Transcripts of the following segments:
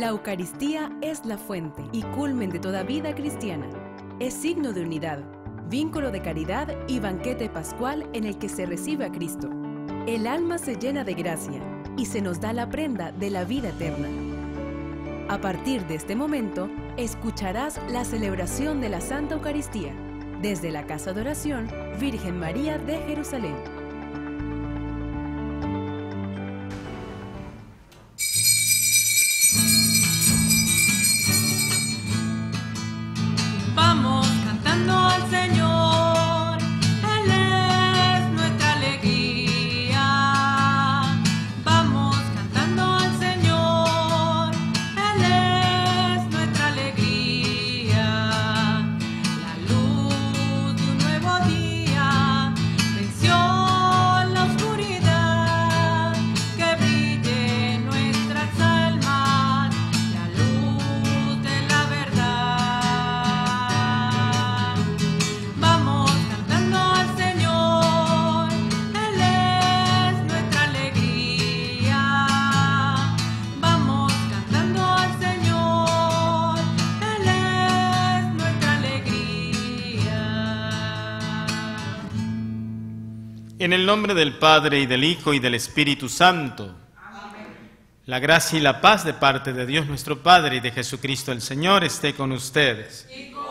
La Eucaristía es la fuente y culmen de toda vida cristiana. Es signo de unidad, vínculo de caridad y banquete pascual en el que se recibe a Cristo. El alma se llena de gracia y se nos da la prenda de la vida eterna. A partir de este momento, escucharás la celebración de la Santa Eucaristía desde la Casa de Oración Virgen María de Jerusalén. Vamos cantando al Señor, Él es nuestra alegría. Vamos cantando al Señor, Él es nuestra alegría. La luz de un nuevo día venció la oscuridad, que brille en nuestras almas la luz de la verdad. Vamos cantando al Señor, Él es nuestra alegría. Vamos cantando al Señor, Él es nuestra alegría. En el nombre del Padre, y del Hijo, y del Espíritu Santo. La gracia y la paz de parte de Dios nuestro Padre y de Jesucristo el Señor esté con ustedes.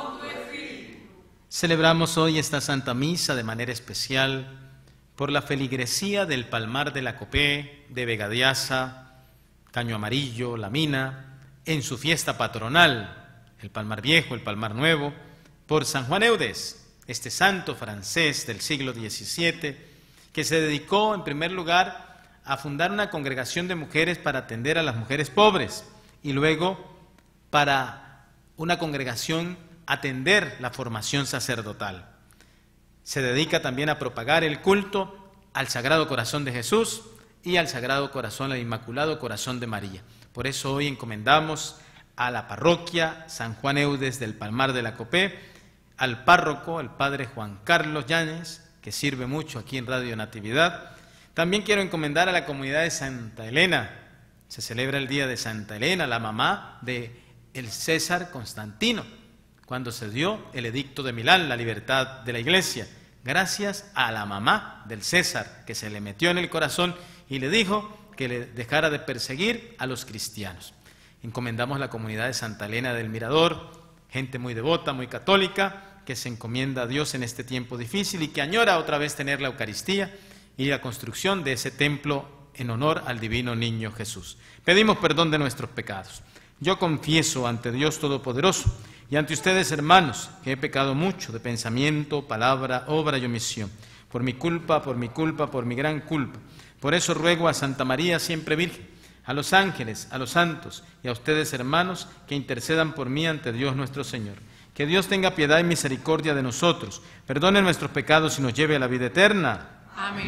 Celebramos hoy esta Santa Misa de manera especial por la feligresía del Palmar de la Copé, de Vegadiasa, Caño Amarillo, La Mina, en su fiesta patronal, el Palmar Viejo, el Palmar Nuevo, por San Juan Eudes, este santo francés del siglo XVII, que se dedicó en primer lugar a fundar una congregación de mujeres para atender a las mujeres pobres y luego para una congregación atender la formación sacerdotal. Se dedica también a propagar el culto al Sagrado Corazón de Jesús y al Sagrado Corazón, al Inmaculado Corazón de María. Por eso hoy encomendamos a la parroquia San Juan Eudes del Palmar de la Copé, al párroco, el padre Juan Carlos Yáñez, que sirve mucho aquí en Radio Natividad. También quiero encomendar a la comunidad de Santa Elena. Se celebra el día de Santa Elena, la mamá de el César Constantino, cuando se dio el edicto de Milán, la libertad de la Iglesia, gracias a la mamá del César, que se le metió en el corazón y le dijo que le dejara de perseguir a los cristianos. Encomendamos la comunidad de Santa Elena del Mirador, gente muy devota, muy católica, que se encomienda a Dios en este tiempo difícil y que añora otra vez tener la Eucaristía y la construcción de ese templo en honor al divino niño Jesús. Pedimos perdón de nuestros pecados. Yo confieso ante Dios Todopoderoso y ante ustedes, hermanos, que he pecado mucho de pensamiento, palabra, obra y omisión, por mi culpa, por mi gran culpa. Por eso ruego a Santa María, siempre Virgen, a los ángeles, a los santos y a ustedes, hermanos, que intercedan por mí ante Dios nuestro Señor. Que Dios tenga piedad y misericordia de nosotros, perdone nuestros pecados y nos lleve a la vida eterna. Amén.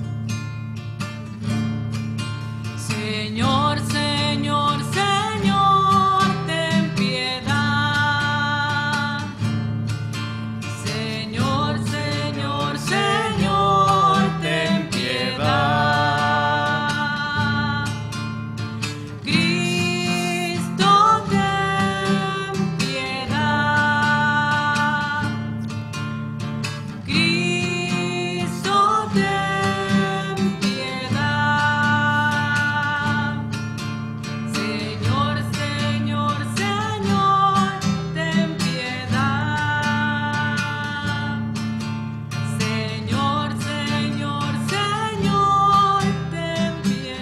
Señor, Señor, Señor, ten piedad. Señor, Señor, Señor, ten piedad. Cristo, ten piedad. Cristo, ten piedad. Señor, Señor, Señor, ten piedad. Señor, Señor, Señor, ten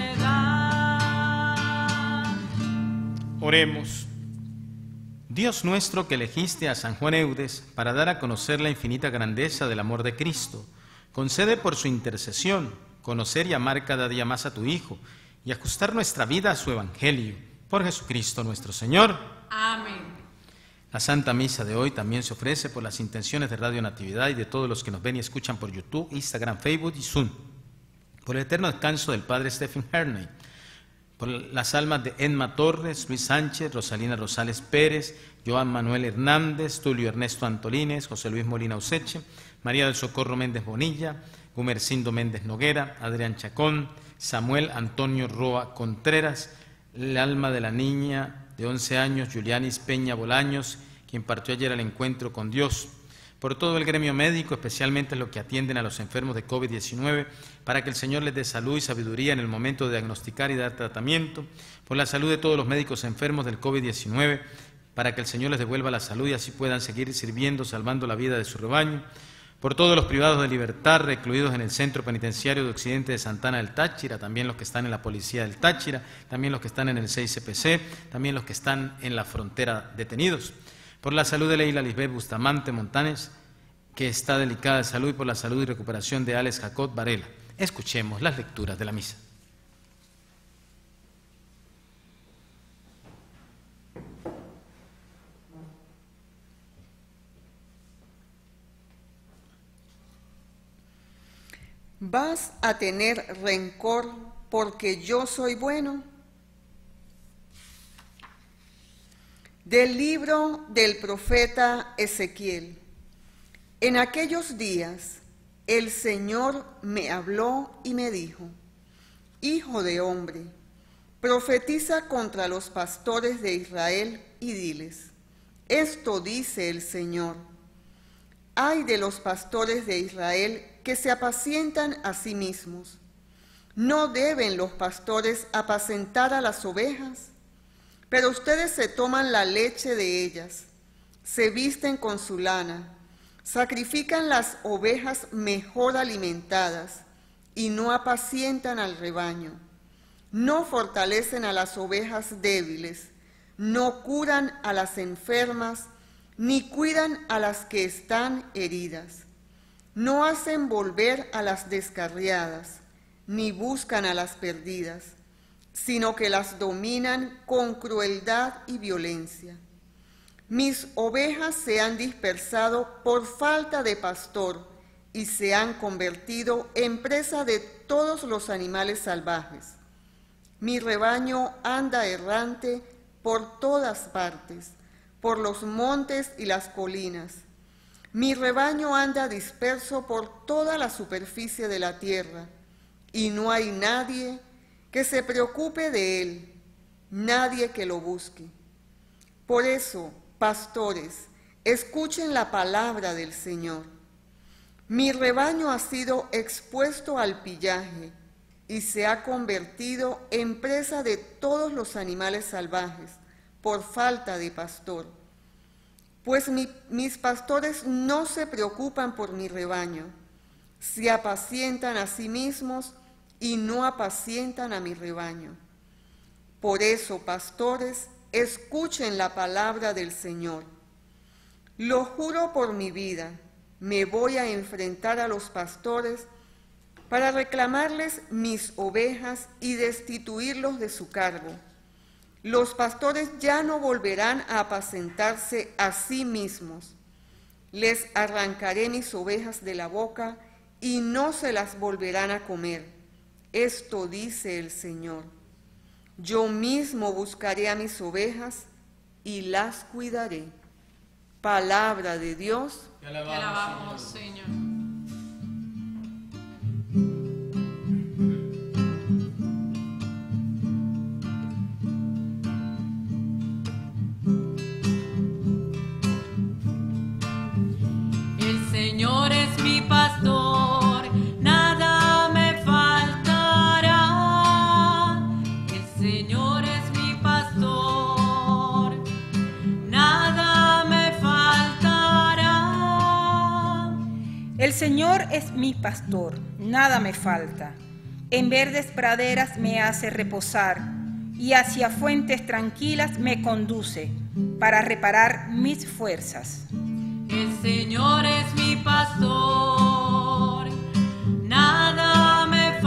piedad. Oremos. Dios nuestro, que elegiste a San Juan Eudes para dar a conocer la infinita grandeza del amor de Cristo, concede por su intercesión conocer y amar cada día más a tu Hijo y ajustar nuestra vida a su Evangelio. Por Jesucristo nuestro Señor. Amén. La Santa Misa de hoy también se ofrece por las intenciones de Radio Natividad y de todos los que nos ven y escuchan por YouTube, Instagram, Facebook y Zoom. Por el eterno descanso del Padre Stephen Herney, por las almas de Edma Torres, Luis Sánchez, Rosalina Rosales Pérez, Joan Manuel Hernández, Tulio Ernesto Antolines, José Luis Molina Useche, María del Socorro Méndez Bonilla, Gumercindo Méndez Noguera, Adrián Chacón, Samuel Antonio Roa Contreras, el alma de la niña de 11 años, Julianis Peña Bolaños, quien partió ayer al encuentro con Dios. Por todo el gremio médico, especialmente los que atienden a los enfermos de COVID-19, para que el Señor les dé salud y sabiduría en el momento de diagnosticar y dar tratamiento. Por la salud de todos los médicos enfermos del COVID-19, para que el Señor les devuelva la salud y así puedan seguir sirviendo, salvando la vida de su rebaño. Por todos los privados de libertad recluidos en el Centro Penitenciario de Occidente de Santana del Táchira, también los que están en la Policía del Táchira, también los que están en el 6CPC, también los que están en la frontera detenidos. Por la salud de Leila Lisbeth Bustamante Montanes, que está delicada de salud, y por la salud y recuperación de Alex Jacob Varela. Escuchemos las lecturas de la misa. ¿Vas a tener rencor porque yo soy bueno? Del libro del profeta Ezequiel. En aquellos días el Señor me habló y me dijo: Hijo de hombre, profetiza contra los pastores de Israel y diles: esto dice el Señor. Ay de los pastores de Israel que se apacientan a sí mismos. ¿No deben los pastores apacentar a las ovejas? Pero ustedes se toman la leche de ellas, se visten con su lana, sacrifican las ovejas mejor alimentadas y no apacientan al rebaño. No fortalecen a las ovejas débiles, no curan a las enfermas, ni cuidan a las que están heridas. No hacen volver a las descarriadas, ni buscan a las perdidas, sino que las dominan con crueldad y violencia. Mis ovejas se han dispersado por falta de pastor y se han convertido en presa de todos los animales salvajes. Mi rebaño anda errante por todas partes, por los montes y las colinas. Mi rebaño anda disperso por toda la superficie de la tierra, y no hay nadie que se preocupe de él, nadie que lo busque. Por eso, pastores, escuchen la palabra del Señor. Mi rebaño ha sido expuesto al pillaje y se ha convertido en presa de todos los animales salvajes por falta de pastor. Pues mis pastores no se preocupan por mi rebaño, se apacientan a sí mismos y no apacientan a mi rebaño. Por eso, pastores, escuchen la palabra del Señor. Lo juro por mi vida, me voy a enfrentar a los pastores para reclamarles mis ovejas y destituirlos de su cargo. Los pastores ya no volverán a apacentarse a sí mismos. Les arrancaré mis ovejas de la boca y no se las volverán a comer. Esto dice el Señor. Yo mismo buscaré a mis ovejas y las cuidaré. Palabra de Dios. Te alabamos, Señor. El Señor es mi pastor, nada me faltará. El Señor es mi pastor, nada me faltará. El Señor es mi pastor, nada me falta. En verdes praderas me hace reposar y hacia fuentes tranquilas me conduce para reparar mis fuerzas. El Señor es mi pastor, nada me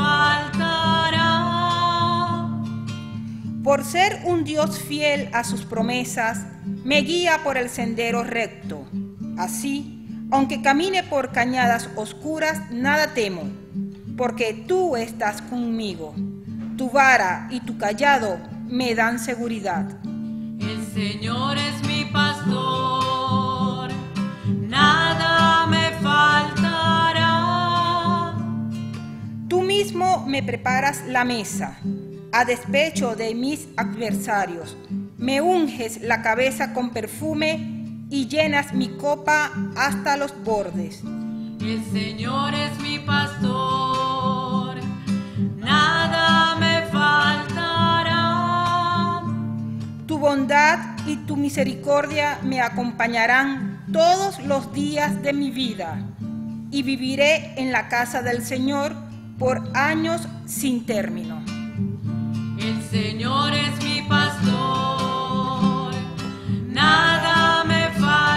faltará. Por ser un Dios fiel a sus promesas, me guía por el sendero recto. Así, aunque camine por cañadas oscuras, nada temo, porque tú estás conmigo. Tu vara y tu cayado me dan seguridad. El Señor es mi pastor, nada me faltará. Tú mismo me preparas la mesa, a despecho de mis adversarios. me unges la cabeza con perfume y llenas mi copa hasta los bordes. El Señor es mi pastor, nada me faltará. Tu bondad y tu misericordia me acompañarán todos los días de mi vida, y viviré en la casa del Señor por años sin término. El Señor es mi pastor, nada me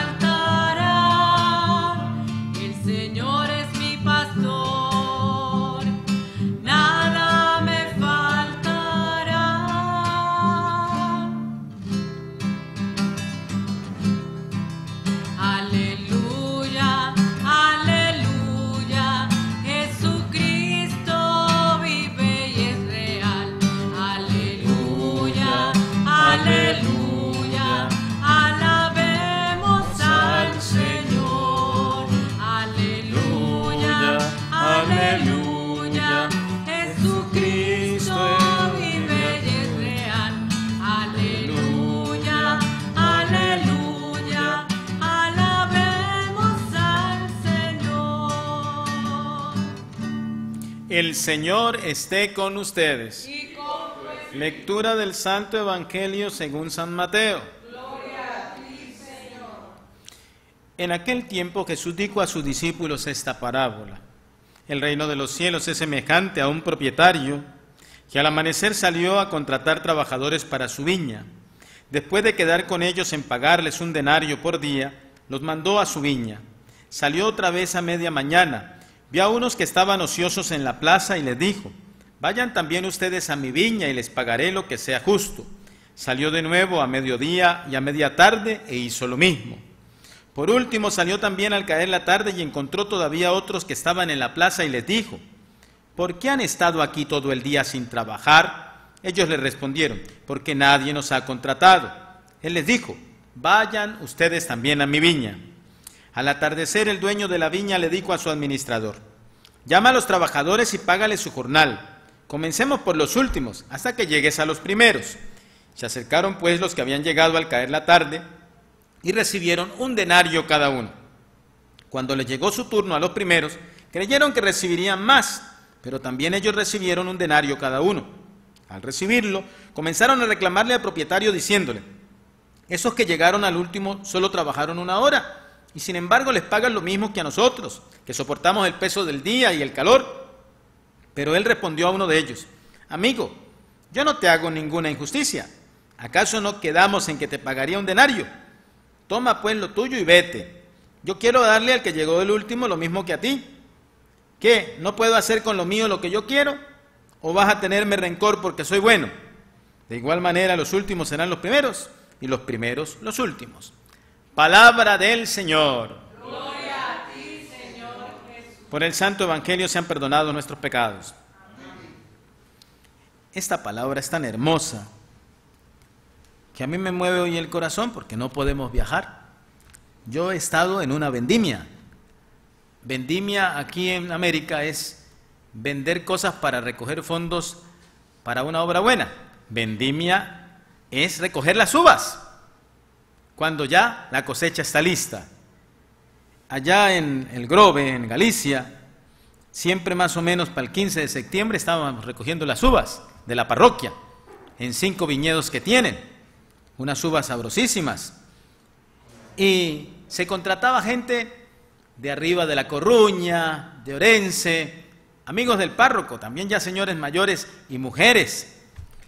faltará. El Señor es mi pastor, nada me faltará. Aleluya, aleluya, Jesucristo vive y es real. Aleluya, aleluya, alabemos al Señor. Aleluya, aleluya, Jesucristo vive y es real. Aleluya, aleluya, alabemos al Señor. El Señor esté con ustedes. Lectura del Santo Evangelio según San Mateo. Gloria a ti, Señor. En aquel tiempo Jesús dijo a sus discípulos esta parábola. El reino de los cielos es semejante a un propietario que al amanecer salió a contratar trabajadores para su viña. Después de quedar con ellos en pagarles un denario por día, los mandó a su viña. Salió otra vez a media mañana, vio a unos que estaban ociosos en la plaza y les dijo: vayan también ustedes a mi viña y les pagaré lo que sea justo. Salió de nuevo a mediodía y a media tarde e hizo lo mismo. Por último salió también al caer la tarde y encontró todavía otros que estaban en la plaza y les dijo: ¿por qué han estado aquí todo el día sin trabajar? Ellos le respondieron: porque nadie nos ha contratado. Él les dijo: vayan ustedes también a mi viña. Al atardecer el dueño de la viña le dijo a su administrador: llama a los trabajadores y págales su jornal. Comencemos por los últimos, hasta que llegues a los primeros. Se acercaron pues los que habían llegado al caer la tarde y recibieron un denario cada uno. Cuando les llegó su turno a los primeros, creyeron que recibirían más, pero también ellos recibieron un denario cada uno. Al recibirlo, comenzaron a reclamarle al propietario diciéndole: esos que llegaron al último solo trabajaron 1 hora, y sin embargo les pagan lo mismo que a nosotros, que soportamos el peso del día y el calor. Pero él respondió a uno de ellos: amigo, yo no te hago ninguna injusticia. ¿Acaso no quedamos en que te pagaría un denario? Toma pues lo tuyo y vete. Yo quiero darle al que llegó del último lo mismo que a ti. ¿Qué? ¿No puedo hacer con lo mío lo que yo quiero? ¿O vas a tenerme rencor porque soy bueno? De igual manera los últimos serán los primeros y los primeros los últimos. Palabra del Señor. Por el Santo Evangelio sean perdonados nuestros pecados. Esta palabra es tan hermosa que a mí me mueve hoy el corazón porque no podemos viajar. Yo he estado en una vendimia. Vendimia aquí en América es vender cosas para recoger fondos para una obra buena. Vendimia es recoger las uvas cuando ya la cosecha está lista. Allá en el Grove, en Galicia, siempre más o menos para el 15 de septiembre estábamos recogiendo las uvas de la parroquia, en 5 viñedos que tienen, unas uvas sabrosísimas. Y se contrataba gente de arriba de La Coruña, de Orense, amigos del párroco, también ya señores mayores y mujeres.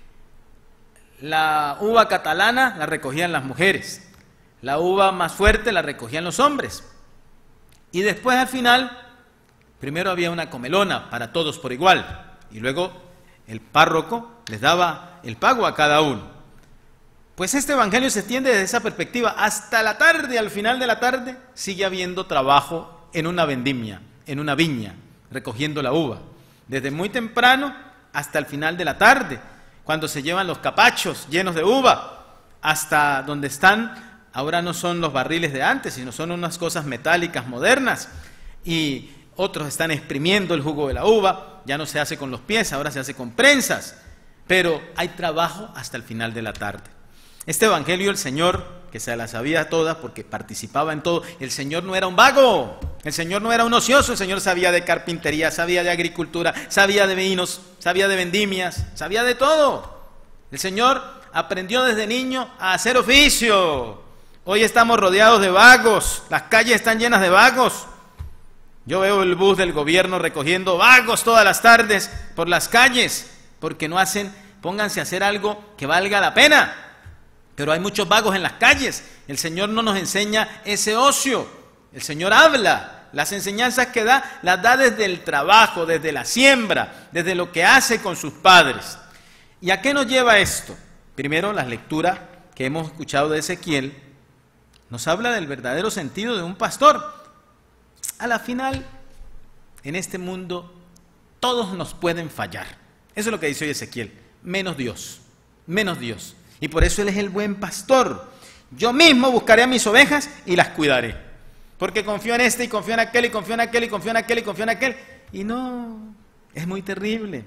La uva catalana la recogían las mujeres, la uva más fuerte la recogían los hombres. Y después al final, primero había una comelona para todos por igual, y luego el párroco les daba el pago a cada uno. Pues este evangelio se extiende desde esa perspectiva hasta la tarde. Al final de la tarde sigue habiendo trabajo en una vendimia, en una viña, recogiendo la uva, desde muy temprano hasta el final de la tarde, cuando se llevan los capachos llenos de uva, hasta donde están. Ahora no son los barriles de antes, sino son unas cosas metálicas modernas, y otros están exprimiendo el jugo de la uva. Ya no se hace con los pies, ahora se hace con prensas, pero hay trabajo hasta el final de la tarde. Este evangelio el Señor, que se la sabía todas porque participaba en todo, el Señor no era un vago, el Señor no era un ocioso, el Señor sabía de carpintería, sabía de agricultura, sabía de vinos, sabía de vendimias, sabía de todo. El Señor aprendió desde niño a hacer oficio. Hoy estamos rodeados de vagos, las calles están llenas de vagos. Yo veo el bus del gobierno recogiendo vagos todas las tardes por las calles, porque no hacen, pónganse a hacer algo que valga la pena. Pero hay muchos vagos en las calles. El Señor no nos enseña ese ocio. El Señor habla. Las enseñanzas que da, las da desde el trabajo, desde la siembra, desde lo que hace con sus padres. ¿Y a qué nos lleva esto? Primero, la lectura que hemos escuchado de Ezequiel nos habla del verdadero sentido de un pastor. A la final, en este mundo, todos nos pueden fallar. Eso es lo que dice hoy Ezequiel. Menos Dios. Menos Dios. Y por eso Él es el buen pastor. Yo mismo buscaré a mis ovejas y las cuidaré. Porque confío en este y confío en aquel y confío en aquel y confío en aquel y confío en aquel. Y no, es muy terrible.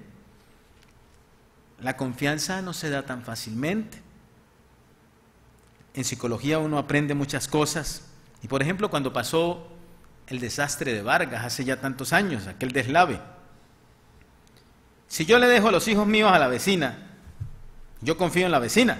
La confianza no se da tan fácilmente. En psicología uno aprende muchas cosas. Y por ejemplo, cuando pasó el desastre de Vargas hace ya tantos años, aquel deslave. Si yo le dejo a los hijos míos a la vecina, yo confío en la vecina.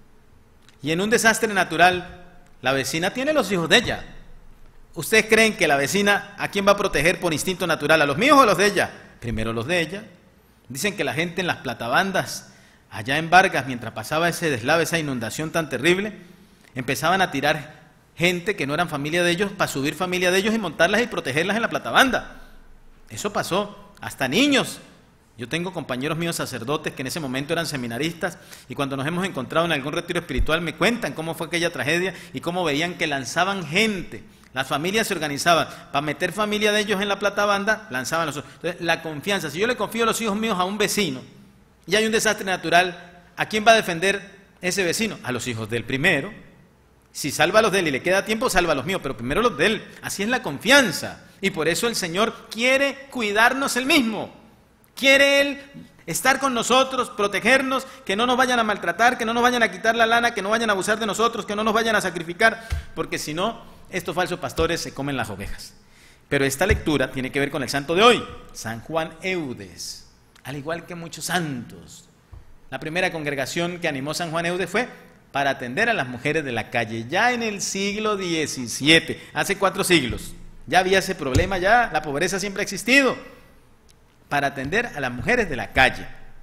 Y en un desastre natural, la vecina tiene los hijos de ella. ¿Ustedes creen que la vecina a quién va a proteger por instinto natural? ¿A los míos o a los de ella? Primero los de ella. Dicen que la gente en las platabandas, allá en Vargas, mientras pasaba ese deslave, esa inundación tan terrible, empezaban a tirar gente que no eran familia de ellos para subir familia de ellos y montarlas y protegerlas en la platabanda. Eso pasó. Hasta niños. Yo tengo compañeros míos sacerdotes que en ese momento eran seminaristas y cuando nos hemos encontrado en algún retiro espiritual me cuentan cómo fue aquella tragedia y cómo veían que lanzaban gente. Las familias se organizaban para meter familia de ellos en la platabanda, lanzaban los otros. Entonces, la confianza. Si yo le confío los hijos míos a un vecino y hay un desastre natural, ¿a quién va a defender ese vecino? A los hijos del primero. Si salva a los de él y le queda tiempo, salva a los míos, pero primero los de él. Así es la confianza. Y por eso el Señor quiere cuidarnos Él mismo. Quiere Él estar con nosotros, protegernos, que no nos vayan a maltratar, que no nos vayan a quitar la lana, que no vayan a abusar de nosotros, que no nos vayan a sacrificar, porque si no, estos falsos pastores se comen las ovejas. Pero esta lectura tiene que ver con el santo de hoy, San Juan Eudes, al igual que muchos santos. La primera congregación que animó San Juan Eudes fue para atender a las mujeres de la calle, ya en el siglo XVII, hace 4 siglos. Ya había ese problema, ya la pobreza siempre ha existido. Para atender a las mujeres de la calle.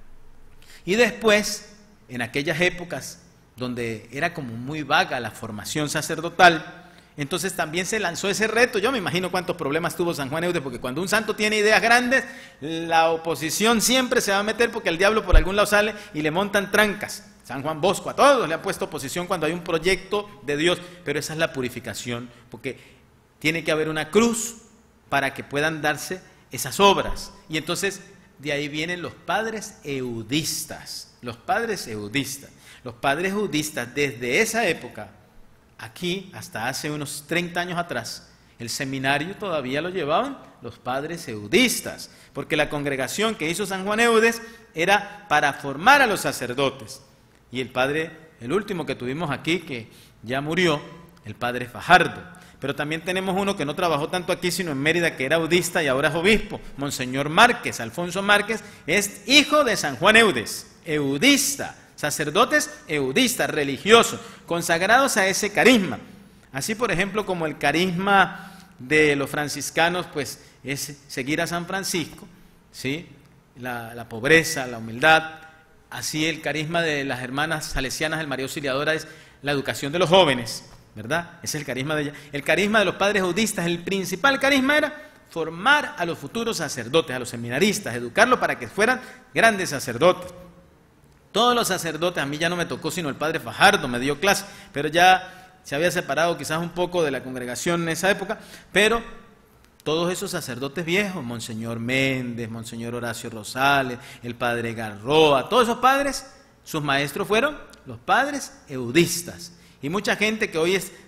Y después, en aquellas épocas donde era como muy vaga la formación sacerdotal, entonces también se lanzó ese reto. Yo me imagino cuántos problemas tuvo San Juan Eudes, porque cuando un santo tiene ideas grandes, la oposición siempre se va a meter porque el diablo por algún lado sale y le montan trancas. San Juan Bosco a todos le ha puesto oposición cuando hay un proyecto de Dios, pero esa es la purificación, porque tiene que haber una cruz para que puedan darse esas obras. Y entonces de ahí vienen los padres eudistas. Los padres eudistas. Los padres eudistas desde esa época, aquí hasta hace unos 30 años atrás, el seminario todavía lo llevaban los padres eudistas, porque la congregación que hizo San Juan Eudes era para formar a los sacerdotes. Y el padre, el último que tuvimos aquí, que ya murió, el padre Fajardo. Pero también tenemos uno que no trabajó tanto aquí, sino en Mérida, que era eudista y ahora es obispo, Monseñor Márquez, Alfonso Márquez, es hijo de San Juan Eudes, eudista, sacerdotes eudistas, religiosos, consagrados a ese carisma. Así, por ejemplo, como el carisma de los franciscanos, pues es seguir a San Francisco, ¿sí? La pobreza, la humildad. Así el carisma de las hermanas salesianas del María Auxiliadora es la educación de los jóvenes, ¿verdad? Ese es el carisma de ella. El carisma de los padres eudistas, el principal carisma era formar a los futuros sacerdotes, a los seminaristas, educarlos para que fueran grandes sacerdotes. Todos los sacerdotes, a mí ya no me tocó sino el padre Fajardo, me dio clase, pero ya se había separado quizás un poco de la congregación en esa época, pero todos esos sacerdotes viejos, Monseñor Méndez, Monseñor Horacio Rosales, el padre Garroa, todos esos padres, sus maestros fueron los padres eudistas. Y mucha gente que hoy es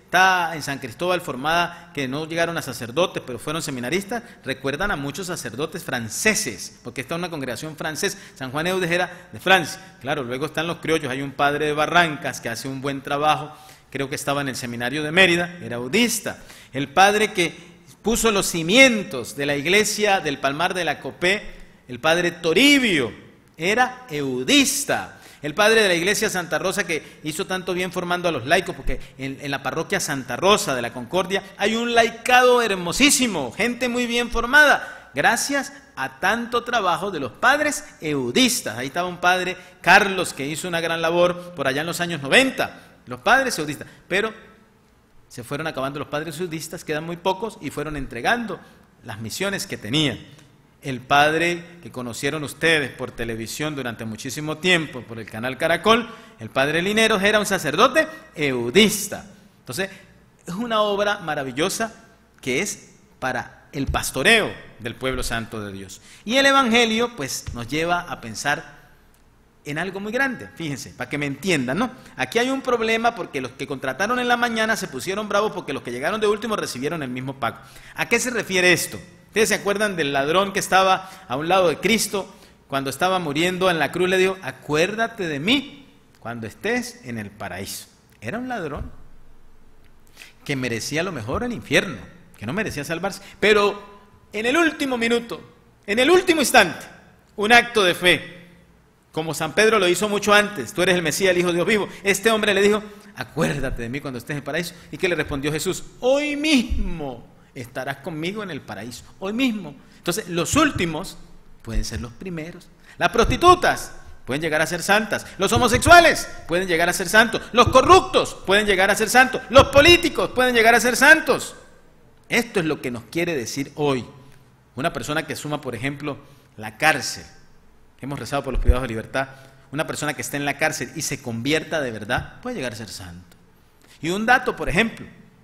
está en San Cristóbal formada, que no llegaron a sacerdotes, pero fueron seminaristas, recuerdan a muchos sacerdotes franceses, porque esta es una congregación francesa. San Juan Eudes era de Francia. Claro, luego están los criollos, hay un padre de Barrancas que hace un buen trabajo, creo que estaba en el seminario de Mérida, era eudista. El padre que puso los cimientos de la iglesia del Palmar de la Copé, el padre Toribio, era eudista. El padre de la iglesia Santa Rosa, que hizo tanto bien formando a los laicos, porque en la parroquia Santa Rosa de la Concordia hay un laicado hermosísimo, gente muy bien formada, gracias a tanto trabajo de los padres eudistas. Ahí estaba un padre, Carlos, que hizo una gran labor por allá en los años 90, los padres eudistas, pero se fueron acabando los padres eudistas, quedan muy pocos, y fueron entregando las misiones que tenían. El padre que conocieron ustedes por televisión durante muchísimo tiempo, por el canal Caracol, el padre Lineros, era un sacerdote eudista. Entonces, es una obra maravillosa que es para el pastoreo del pueblo santo de Dios. Y el Evangelio, pues, nos lleva a pensar en algo muy grande. Fíjense, para que me entiendan, ¿no? Aquí hay un problema porque los que contrataron en la mañana se pusieron bravos porque los que llegaron de último recibieron el mismo pago. ¿A qué se refiere esto? ¿Ustedes se acuerdan del ladrón que estaba a un lado de Cristo cuando estaba muriendo en la cruz? Le dijo, acuérdate de mí cuando estés en el paraíso. Era un ladrón que merecía lo mejor el infierno, que no merecía salvarse, pero en el último minuto, en el último instante, un acto de fe, como San Pedro lo hizo mucho antes, tú eres el Mesías, el Hijo de Dios vivo. Este hombre le dijo, acuérdate de mí cuando estés en el paraíso. ¿Y qué le respondió Jesús? Hoy mismo estarás conmigo en el paraíso, hoy mismo. Entonces, los últimos pueden ser los primeros. Las prostitutas pueden llegar a ser santas. Los homosexuales pueden llegar a ser santos. Los corruptos pueden llegar a ser santos. Los políticos pueden llegar a ser santos. Esto es lo que nos quiere decir hoy. Una persona que suma, por ejemplo, la cárcel. Hemos rezado por los privados de libertad. Una persona que esté en la cárcel y se convierta de verdad puede llegar a ser santo. Y un dato, por ejemplo,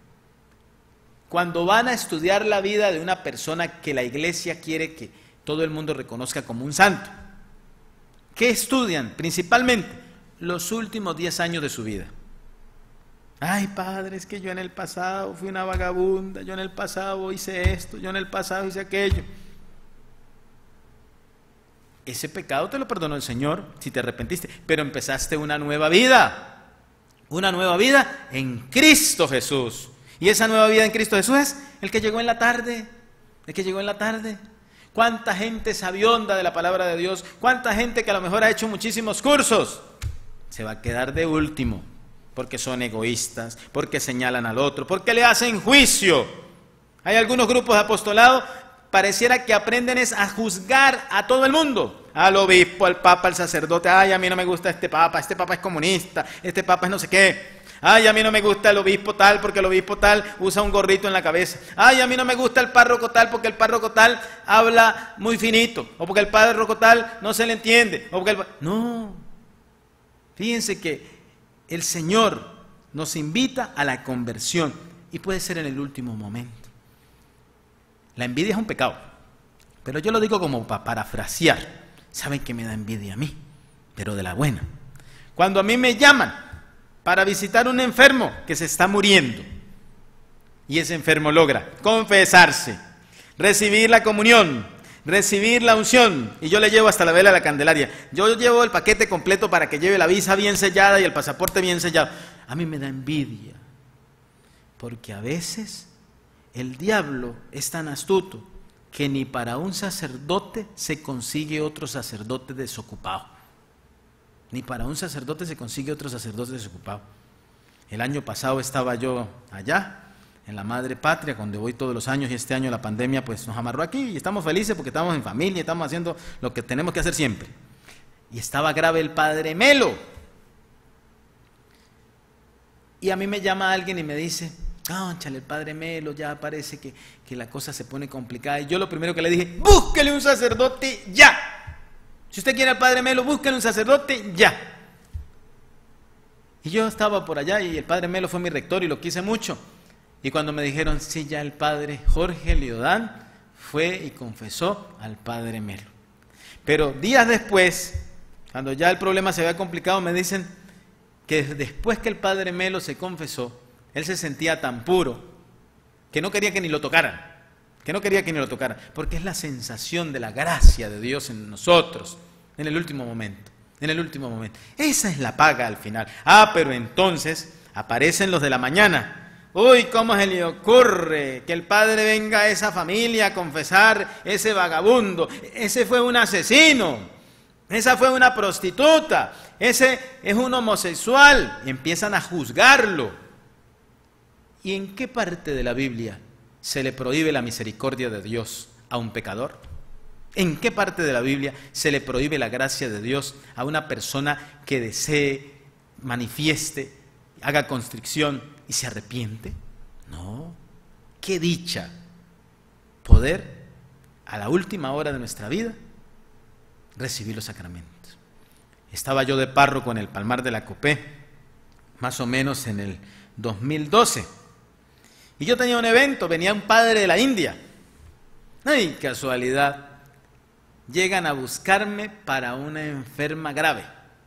cuando van a estudiar la vida de una persona que la iglesia quiere que todo el mundo reconozca como un santo, ¿qué estudian? Principalmente los últimos 10 años de su vida. Ay, padre, es que yo en el pasado fui una vagabunda, yo en el pasado hice esto, yo en el pasado hice aquello. Ese pecado te lo perdonó el Señor si te arrepentiste, pero empezaste una nueva vida en Cristo Jesús. Y esa nueva vida en Cristo Jesús es el que llegó en la tarde, ¿Cuánta gente sabionda de la palabra de Dios? ¿Cuánta gente que a lo mejor ha hecho muchísimos cursos? Se va a quedar de último, porque son egoístas, porque señalan al otro, porque le hacen juicio. Hay algunos grupos de apostolado, pareciera que aprenden es a juzgar a todo el mundo, al obispo, al papa, al sacerdote. Ay, a mí no me gusta este papa es comunista, este papa es no sé qué. Ay, a mí no me gusta el obispo tal porque el obispo tal usa un gorrito en la cabeza. Ay, a mí no me gusta el párroco tal porque el párroco tal habla muy finito, o porque el párroco tal no se le entiende, o porque no. Fíjense que el Señor nos invita a la conversión y puede ser en el último momento. La envidia es un pecado, pero yo lo digo como para parafrasear. ¿Saben qué me da envidia a mí? Pero de la buena. Cuando a mí me llaman para visitar a un enfermo que se está muriendo y ese enfermo logra confesarse, recibir la comunión, recibir la unción, y yo le llevo hasta la vela de la Candelaria, yo llevo el paquete completo para que lleve la visa bien sellada y el pasaporte bien sellado. A mí me da envidia, porque a veces el diablo es tan astuto que ni para un sacerdote se consigue otro sacerdote desocupado. Ni para un sacerdote se consigue otro sacerdote desocupado. El año pasado estaba yo allá, en la Madre Patria, donde voy todos los años, y este año la pandemia pues nos amarró aquí y estamos felices porque estamos en familia, estamos haciendo lo que tenemos que hacer siempre. Y estaba grave el padre Melo. Y a mí me llama alguien y me dice, cónchale, el padre Melo, ya parece que la cosa se pone complicada. Y yo lo primero que le dije, búsquele un sacerdote ya. Si usted quiere al padre Melo, búsquele un sacerdote ya. Y yo estaba por allá y el padre Melo fue mi rector y lo quise mucho. Y cuando me dijeron, sí, ya el padre Jorge Liodán fue y confesó al padre Melo. Pero días después, cuando ya el problema se había complicado, me dicen que después que el padre Melo se confesó, Él se sentía tan puro que no quería que ni lo tocaran, porque es la sensación de la gracia de Dios en nosotros, en el último momento. Esa es la paga al final. Pero entonces aparecen los de la mañana. Uy, ¿cómo se le ocurre que el padre venga a esa familia a confesar ese vagabundo? Ese fue un asesino, esa fue una prostituta, ese es un homosexual. Y empiezan a juzgarlo. ¿Y en qué parte de la Biblia se le prohíbe la misericordia de Dios a un pecador? ¿En qué parte de la Biblia se le prohíbe la gracia de Dios a una persona que desee, manifieste, haga constricción y se arrepiente? No. Qué dicha poder a la última hora de nuestra vida recibir los sacramentos. Estaba yo de párroco en el Palmar de la Copé, más o menos en el 2012, y yo tenía un evento, venía un padre de la India. ¡Ay, casualidad! Llegan a buscarme para una enferma grave.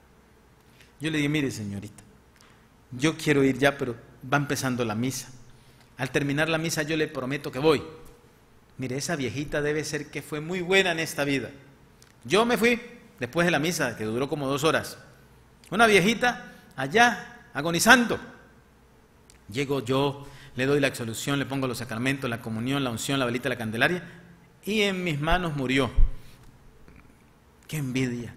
Yo le dije, mire señorita, yo quiero ir ya, pero va empezando la misa. Al terminar la misa yo le prometo que voy. Mire, esa viejita debe ser que fue muy buena en esta vida. Yo me fui después de la misa, que duró como 2 horas. Una viejita allá, agonizando. Llego yo, le doy la absolución, le pongo los sacramentos, la comunión, la unción, la velita, la candelaria, y en mis manos murió. ¡Qué envidia!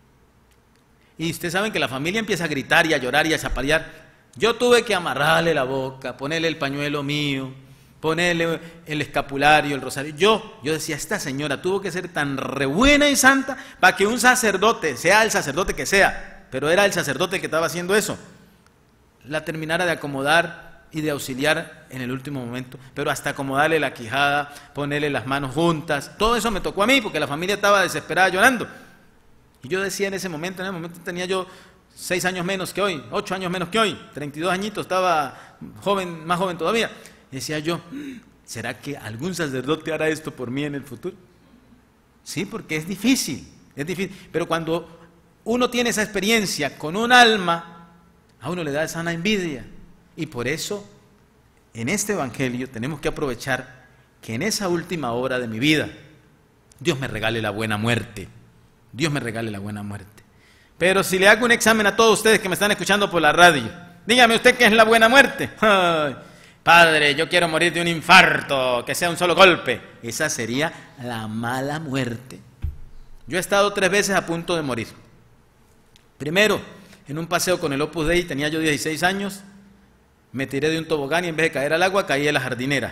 Y ustedes saben que la familia empieza a gritar y a llorar y a zapalear. Yo tuve que amarrarle la boca, ponerle el pañuelo mío, ponerle el escapulario, el rosario. Yo decía, esta señora tuvo que ser tan re buena y santa para que un sacerdote, sea el sacerdote que sea, pero era el sacerdote el que estaba haciendo eso, la terminara de acomodar y de auxiliar en el último momento, pero hasta acomodarle la quijada, ponerle las manos juntas, todo eso me tocó a mí porque la familia estaba desesperada llorando. Y yo decía en ese momento tenía yo 6 años menos que hoy, 8 años menos que hoy, 32 añitos, estaba joven, más joven todavía. Decía yo, ¿será que algún sacerdote hará esto por mí en el futuro? Sí, porque es difícil, pero cuando uno tiene esa experiencia con un alma, a uno le da sana envidia. Y por eso, en este evangelio tenemos que aprovechar que en esa última hora de mi vida, Dios me regale la buena muerte. Dios me regale la buena muerte. Pero si le hago un examen a todos ustedes que me están escuchando por la radio, dígame usted qué es la buena muerte. Ay, padre, yo quiero morir de un infarto, que sea un solo golpe. Esa sería la mala muerte. Yo he estado 3 veces a punto de morir. Primero, en un paseo con el Opus Dei, tenía yo 16 años, me tiré de un tobogán y en vez de caer al agua, caí en la jardinera.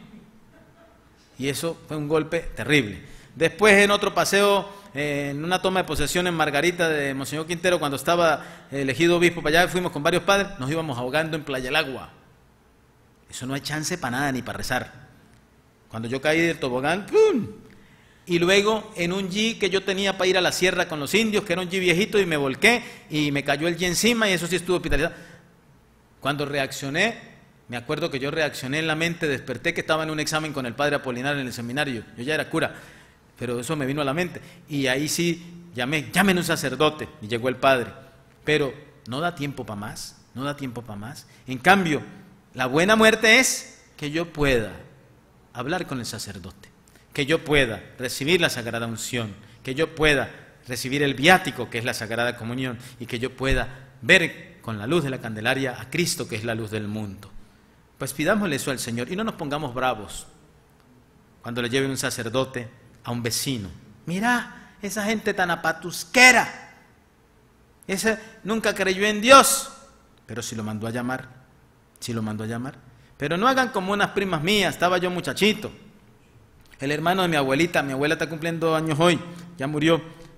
Y eso fue un golpe terrible. Después, en otro paseo, en una toma de posesión en Margarita de Monseñor Quintero, cuando estaba elegido obispo para allá, fuimos con varios padres, nos íbamos ahogando en Playa del Agua. Eso no hay chance para nada, ni para rezar. Cuando yo caí del tobogán, ¡pum! Y luego en un G que yo tenía para ir a la sierra con los indios, que era un G viejito, y me volqué y me cayó el G encima y eso sí estuvo hospitalizado. Cuando reaccioné, me acuerdo que yo reaccioné en la mente, desperté que estaba en un examen con el padre Apolinar en el seminario, yo ya era cura, pero eso me vino a la mente, y ahí sí llamen un sacerdote, y llegó el padre, pero no da tiempo para más, En cambio, la buena muerte es que yo pueda hablar con el sacerdote, que yo pueda recibir la Sagrada Unción, que yo pueda recibir el viático, que es la Sagrada Comunión, y que yo pueda ver con la luz de la Candelaria a Cristo, que es la luz del mundo. Pues pidámosle eso al Señor y no nos pongamos bravos cuando le lleve un sacerdote a un vecino. Mira, esa gente tan apatusquera, ese nunca creyó en Dios, pero sí lo mandó a llamar, Pero no hagan como unas primas mías, estaba yo muchachito, el hermano de mi abuela está cumpliendo años hoy, ya murió,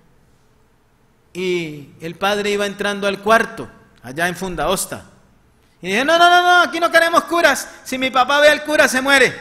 y el padre iba entrando al cuarto, allá en Fundaosta, y dije, no, aquí no queremos curas, si mi papá ve al cura se muere.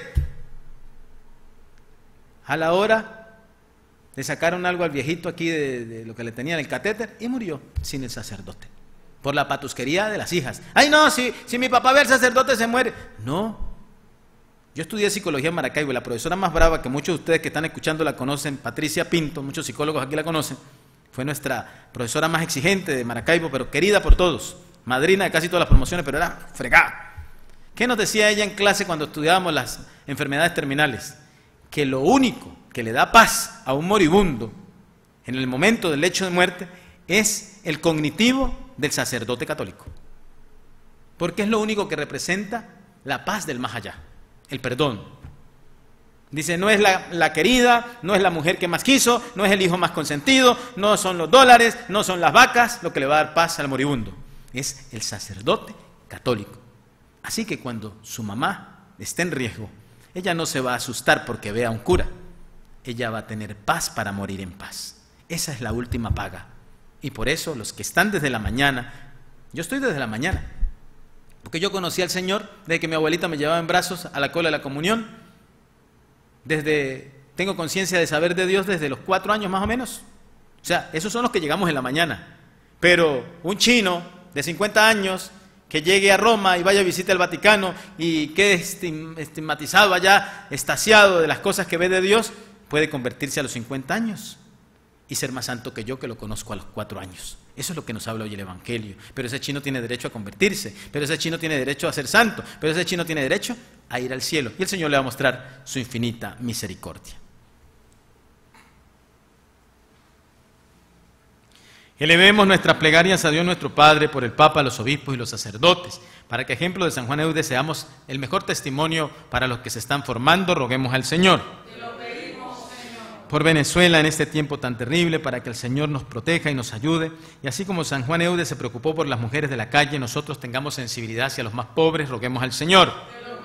A la hora le sacaron algo al viejito aquí de lo que le tenían, el catéter, y murió sin el sacerdote, por la patusquería de las hijas. Ay no, si mi papá ve al sacerdote se muere. No, yo estudié psicología en Maracaibo y la profesora más brava, que muchos de ustedes que están escuchando la conocen, Patricia Pinto, muchos psicólogos aquí la conocen, fue nuestra profesora más exigente de Maracaibo, pero querida por todos, madrina de casi todas las promociones, pero era fregada. ¿Qué nos decía ella en clase cuando estudiábamos las enfermedades terminales? Que lo único que le da paz a un moribundo en el momento del lecho de muerte es el cognitivo del sacerdote católico. Porque es lo único que representa la paz del más allá, el perdón. Dice, no es la querida, no es la mujer que más quiso, no es el hijo más consentido, no son los dólares, no son las vacas lo que le va a dar paz al moribundo. Es el sacerdote católico. Así que cuando su mamá esté en riesgo, ella no se va a asustar porque vea a un cura. Ella va a tener paz para morir en paz. Esa es la última paga. Y por eso los que están desde la mañana, yo estoy desde la mañana, porque yo conocí al Señor desde que mi abuelita me llevaba en brazos a la cola de la comunión. Tengo conciencia de saber de Dios desde los 4 años más o menos. O sea, esos son los que llegamos en la mañana. Pero un chino de 50 años que llegue a Roma y vaya a visitar el Vaticano y quede estigmatizado allá, extasiado de las cosas que ve de Dios, puede convertirse a los 50 años y ser más santo que yo, que lo conozco a los 4 años. Eso es lo que nos habla hoy el Evangelio. Pero ese chino tiene derecho a convertirse, pero ese chino tiene derecho a ser santo, pero ese chino tiene derecho a ir al cielo. Y el Señor le va a mostrar su infinita misericordia. Elevemos nuestras plegarias a Dios nuestro Padre por el Papa, los obispos y los sacerdotes, para que ejemplo de San Juan Eudes seamos el mejor testimonio para los que se están formando. Roguemos al Señor. Por Venezuela en este tiempo tan terrible, para que el Señor nos proteja y nos ayude, y así como San Juan Eudes se preocupó por las mujeres de la calle, nosotros tengamos sensibilidad hacia los más pobres. Roguemos al Señor.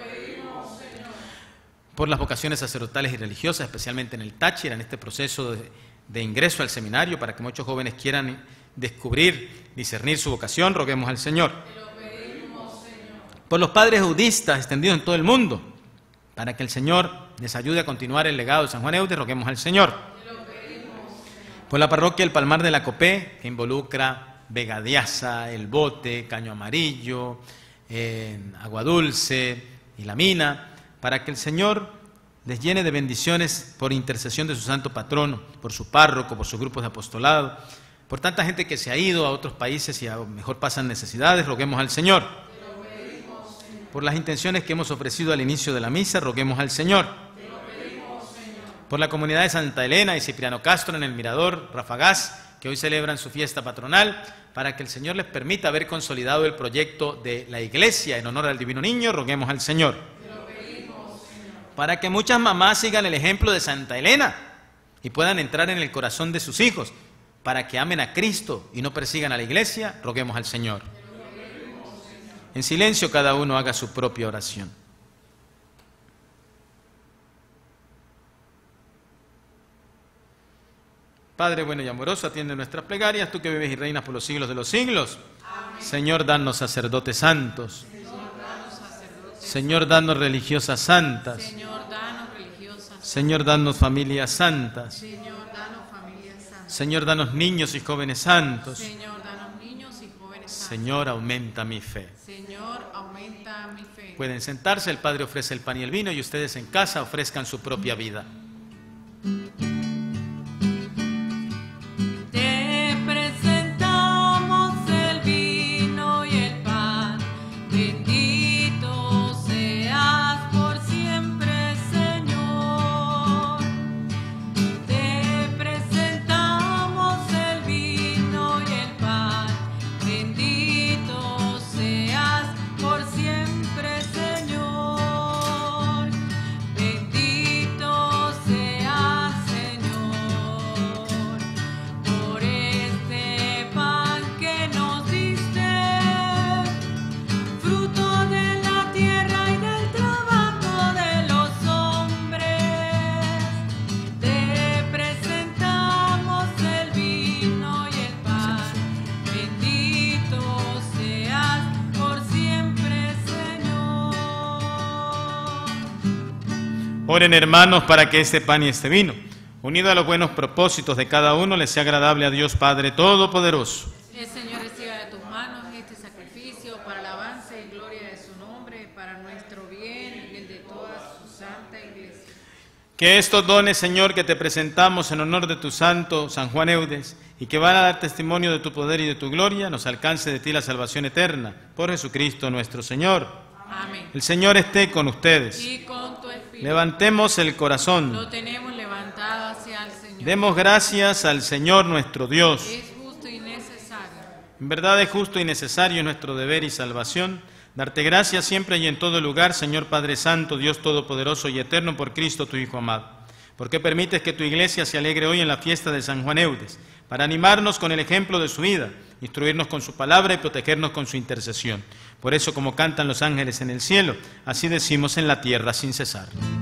Por las vocaciones sacerdotales y religiosas, especialmente en el Táchira, en este proceso de ingreso al seminario, para que muchos jóvenes quieran descubrir, discernir su vocación. Roguemos al Señor. Por los padres eudistas extendidos en todo el mundo, para que el Señor les ayude a continuar el legado de San Juan Eudes. Roguemos al Señor. Por la parroquia El Palmar de la Copé, que involucra Vegadiasa, El Bote, Caño Amarillo, Agua Dulce y La Mina, para que el Señor les llene de bendiciones por intercesión de su santo patrono, por su párroco, por sus grupos de apostolado, por tanta gente que se ha ido a otros países y a lo mejor pasan necesidades. Roguemos al Señor. Por las intenciones que hemos ofrecido al inicio de la misa, roguemos al Señor. Por la comunidad de Santa Elena y Cipriano Castro en el Mirador Rafagás, que hoy celebran su fiesta patronal, para que el Señor les permita haber consolidado el proyecto de la Iglesia en honor al Divino Niño. Roguemos al Señor. Para que muchas mamás sigan el ejemplo de Santa Elena y puedan entrar en el corazón de sus hijos, para que amen a Cristo y no persigan a la Iglesia. Roguemos al Señor. En silencio cada uno haga su propia oración. Padre bueno y amoroso, atiende nuestras plegarias, tú que vives y reinas por los siglos de los siglos. Amén. Señor, danos sacerdotes santos. Señor, danos religiosas santas. Señor, danos familias santas. Señor, danos niños y jóvenes santos. Señor, aumenta mi fe. Pueden sentarse, el Padre ofrece el pan y el vino y ustedes en casa ofrezcan su propia vida. Oren, hermanos, para que este pan y este vino, unido a los buenos propósitos de cada uno, les sea agradable a Dios Padre Todopoderoso. El Señor reciba de tus manos este sacrificio para alabanza y gloria de su nombre, para nuestro bien y el de toda su santa Iglesia. Que estos dones, Señor, que te presentamos en honor de tu santo San Juan Eudes y que van a dar testimonio de tu poder y de tu gloria, nos alcance de ti la salvación eterna. Por Jesucristo nuestro Señor. Amén. El Señor esté con ustedes. Y con tu espíritu. Levantemos el corazón. Lo tenemos levantado hacia el Señor. Demos gracias al Señor nuestro Dios. Es justo y necesario. En verdad es justo y necesario nuestro deber y salvación darte gracias siempre y en todo lugar, Señor Padre Santo, Dios Todopoderoso y Eterno, por Cristo tu Hijo amado. Porque permites que tu iglesia se alegre hoy en la fiesta de San Juan Eudes, para animarnos con el ejemplo de su vida, instruirnos con su palabra y protegernos con su intercesión. Por eso, como cantan los ángeles en el cielo, así decimos en la tierra sin cesar.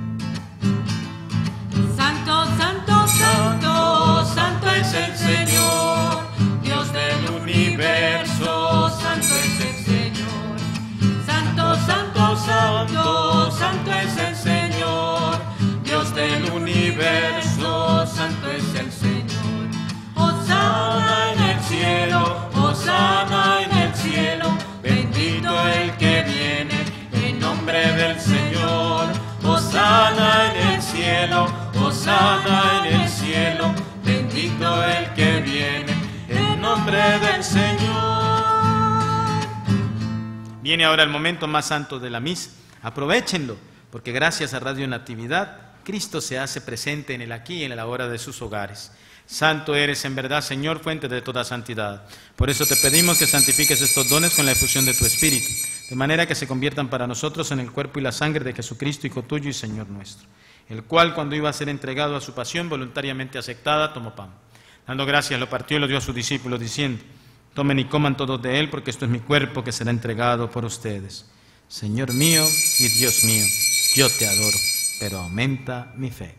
Santo, santo, santo, santo es el Señor, Dios del universo, santo es el Señor. Santo, santo, santo, santo es el Señor, Dios del universo, santo es el Señor. Hosana en el cielo, hosana en el cielo, bendito el que viene en nombre del Señor. Hosana en el cielo, hosana en el cielo, bendito el que viene en nombre del Señor. Viene ahora el momento más santo de la misa. Aprovechenlo, porque gracias a Radio Natividad, Cristo se hace presente en el aquí y en la hora de sus hogares. Santo eres en verdad, Señor, fuente de toda santidad. Por eso te pedimos que santifiques estos dones con la efusión de tu Espíritu, de manera que se conviertan para nosotros en el cuerpo y la sangre de Jesucristo, Hijo tuyo y Señor nuestro, el cual, cuando iba a ser entregado a su pasión voluntariamente aceptada, tomó pan. Dando gracias, lo partió y lo dio a sus discípulos, diciendo: tomen y coman todos de él, porque esto es mi cuerpo que será entregado por ustedes. Señor mío y Dios mío, yo te adoro, pero aumenta mi fe.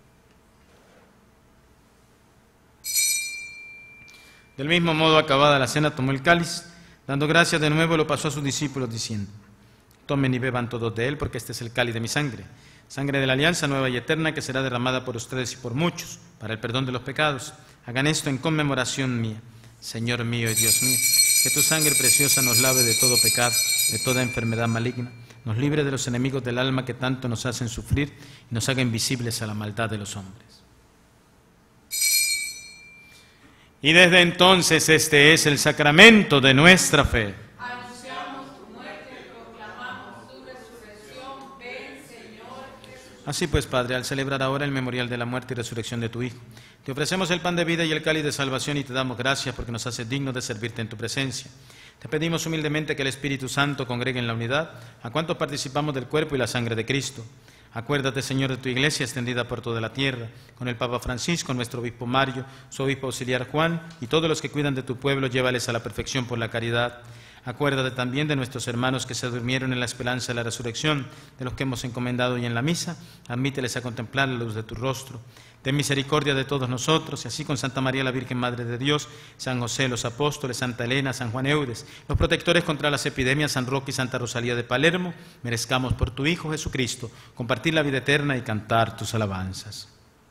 Del mismo modo, acabada la cena, tomó el cáliz, dando gracias de nuevo, lo pasó a sus discípulos, diciendo: tomen y beban todos de él, porque este es el cáliz de mi sangre, sangre de la alianza nueva y eterna, que será derramada por ustedes y por muchos, para el perdón de los pecados. Hagan esto en conmemoración mía. Señor mío y Dios mío, que tu sangre preciosa nos lave de todo pecado, de toda enfermedad maligna, nos libre de los enemigos del alma que tanto nos hacen sufrir y nos haga invisibles a la maldad de los hombres. Y desde entonces este es el sacramento de nuestra fe. Anunciamos tu muerte, proclamamos tu resurrección. Ven, Señor Jesús. Así pues, Padre, al celebrar ahora el memorial de la muerte y resurrección de tu Hijo, te ofrecemos el pan de vida y el cáliz de salvación y te damos gracias porque nos haces dignos de servirte en tu presencia. Te pedimos humildemente que el Espíritu Santo congregue en la unidad a cuantos participamos del cuerpo y la sangre de Cristo. Acuérdate, Señor, de tu iglesia extendida por toda la tierra, con el Papa Francisco, nuestro obispo Mario, su obispo auxiliar Juan, y todos los que cuidan de tu pueblo, llévales a la perfección por la caridad. Acuérdate también de nuestros hermanos que se durmieron en la esperanza de la resurrección, de los que hemos encomendado hoy en la misa, admíteles a contemplar la luz de tu rostro. Ten misericordia de todos nosotros, y así con Santa María la Virgen Madre de Dios, San José, los apóstoles, Santa Elena, San Juan Eudes, los protectores contra las epidemias, San Roque y Santa Rosalía de Palermo, merezcamos por tu Hijo Jesucristo compartir la vida eterna y cantar tus alabanzas.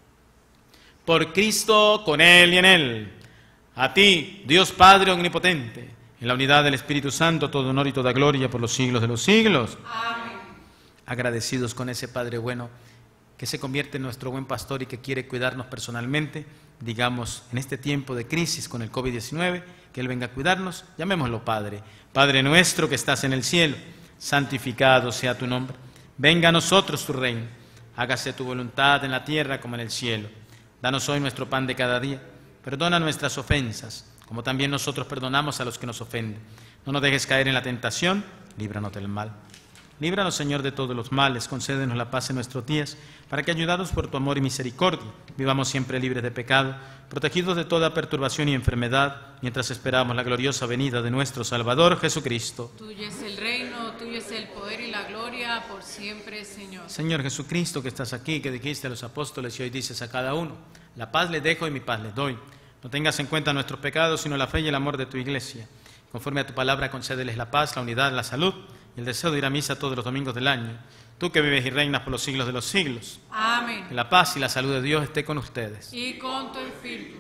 Por Cristo, con Él y en Él, a ti, Dios Padre omnipotente, en la unidad del Espíritu Santo, todo honor y toda gloria por los siglos de los siglos. Amén. Agradecidos con ese Padre bueno, que se convierte en nuestro buen pastor y que quiere cuidarnos personalmente, digamos, en este tiempo de crisis con el COVID-19, que Él venga a cuidarnos, llamémoslo Padre. Padre nuestro que estás en el cielo, santificado sea tu nombre. Venga a nosotros tu reino, hágase tu voluntad en la tierra como en el cielo. Danos hoy nuestro pan de cada día, perdona nuestras ofensas, como también nosotros perdonamos a los que nos ofenden. No nos dejes caer en la tentación, líbranos del mal. Líbranos, Señor, de todos los males, concédenos la paz en nuestros días, para que, ayudados por tu amor y misericordia, vivamos siempre libres de pecado, protegidos de toda perturbación y enfermedad, mientras esperamos la gloriosa venida de nuestro Salvador Jesucristo. Tuyo es el reino, tuyo es el poder y la gloria por siempre, Señor. Señor Jesucristo, que estás aquí, que dijiste a los apóstoles y hoy dices a cada uno: la paz les dejo y mi paz les doy. No tengas en cuenta nuestros pecados, sino la fe y el amor de tu iglesia. Conforme a tu palabra, concédeles la paz, la unidad, la salud y el deseo de ir a misa todos los domingos del año. Tú que vives y reinas por los siglos de los siglos. Amén. Que la paz y la salud de Dios esté con ustedes. Y con tu espíritu.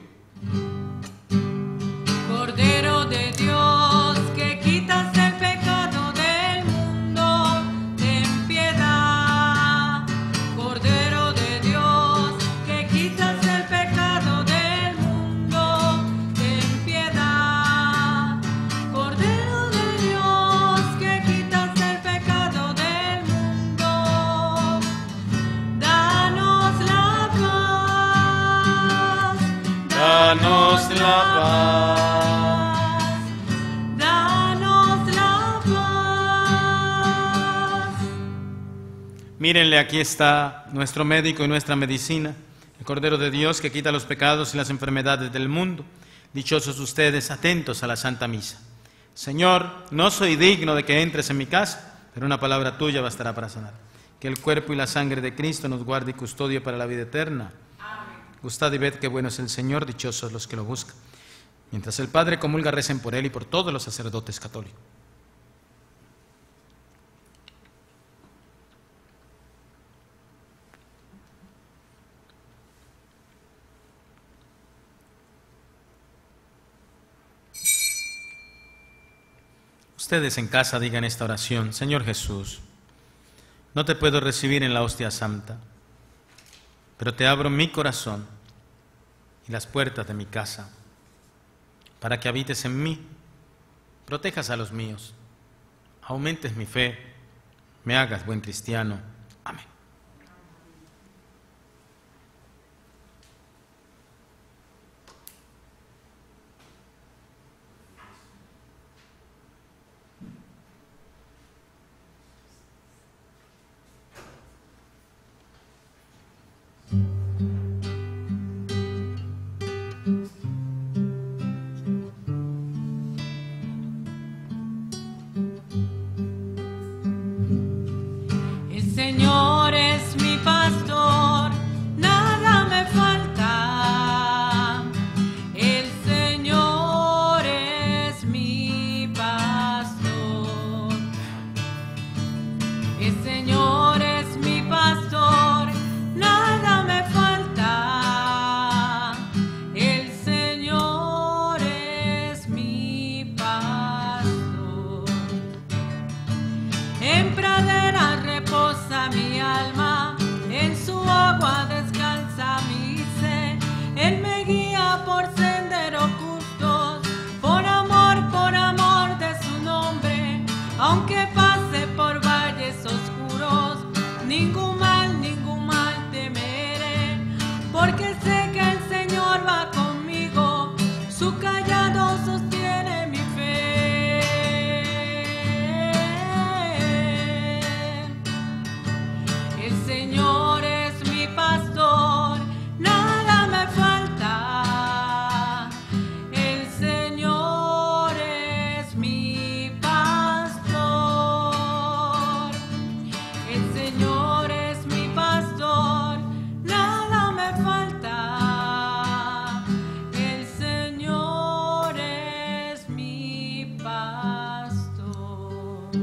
Cordero de Dios, que quitas el pecado del mundo, ten piedad. Cordero de Dios, que quitas el pecado del mundo, ten piedad. Cordero de Dios, que quitas el pecado danos la paz. Danos la paz. Mírenle, aquí está nuestro médico y nuestra medicina, el Cordero de Dios que quita los pecados y las enfermedades del mundo. Dichosos ustedes, atentos a la Santa Misa. Señor, no soy digno de que entres en mi casa, pero una palabra tuya bastará para sanar. Que el cuerpo y la sangre de Cristo nos guarde y custodie para la vida eterna. Amén. Gustad y ved qué bueno es el Señor, dichosos los que lo buscan. Mientras el Padre comulga, recen por él y por todos los sacerdotes católicos. Ustedes en casa digan esta oración: Señor Jesús, no te puedo recibir en la hostia santa, pero te abro mi corazón y las puertas de mi casa, para que habites en mí, protejas a los míos, aumentes mi fe, me hagas buen cristiano. Amén. El Señor es mi pastor, nada me falta. El Señor es mi pastor. El Señor es mi pastor, nada me falta. El Señor es mi pastor. En pradera reposa mi alma, en su agua descansa mi sed. Él me guía por senderos justos, por amor de su nombre. Aunque pase por valles oscuros, ningún mal temeré, porque sé que el Señor va conmigo, su callado sostiene mi fe. El Señor es mi pastor, nada me falta. El Señor es mi pastor. El Señor es mi pastor, nada me falta. El Señor es mi pastor.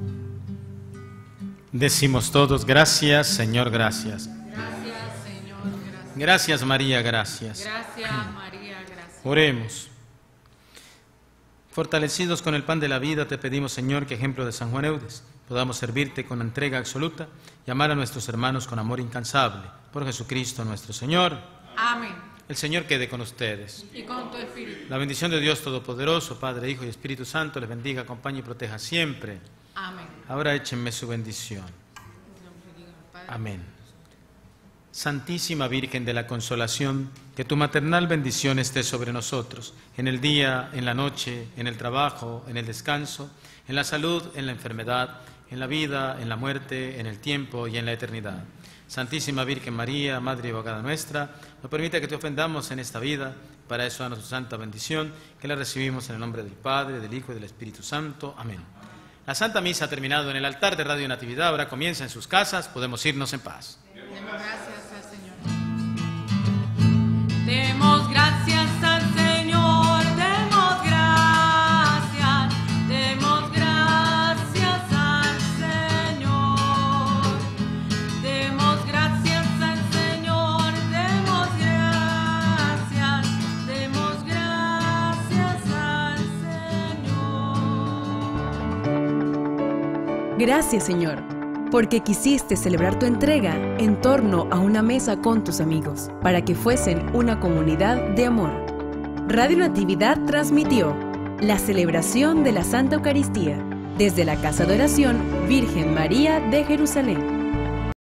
Decimos todos: gracias, Señor, gracias. Gracias, Señor, gracias. Gracias, María, gracias. Gracias, María, gracias. Oremos. Fortalecidos con el pan de la vida, te pedimos, Señor, que ejemplo de San Juan Eudes, podamos servirte con entrega absoluta y amar a nuestros hermanos con amor incansable. Por Jesucristo nuestro Señor. Amén. El Señor quede con ustedes. Y con tu espíritu. La bendición de Dios Todopoderoso, Padre, Hijo y Espíritu Santo, les bendiga, acompañe y proteja siempre. Amén. Ahora échenme su bendición. Amén. Santísima Virgen de la Consolación, que tu maternal bendición esté sobre nosotros, en el día, en la noche, en el trabajo, en el descanso, en la salud, en la enfermedad, en la vida, en la muerte, en el tiempo y en la eternidad. Santísima Virgen María, Madre y abogada nuestra, no permita que te ofendamos en esta vida. Para eso, danos tu santa bendición, que la recibimos en el nombre del Padre, del Hijo y del Espíritu Santo. Amén. La Santa Misa ha terminado en el altar de Radio Natividad. Ahora comienza en sus casas. Podemos irnos en paz. Demos gracias al Señor. Demos gracias al Señor. Demos gracias. Demos gracias al Señor. Demos gracias al Señor. Demos gracias. Demos gracias al Señor. Gracias, Señor, porque quisiste celebrar tu entrega en torno a una mesa con tus amigos, para que fuesen una comunidad de amor. Radio Natividad transmitió la celebración de la Santa Eucaristía desde la Casa de Oración Virgen María de Jerusalén.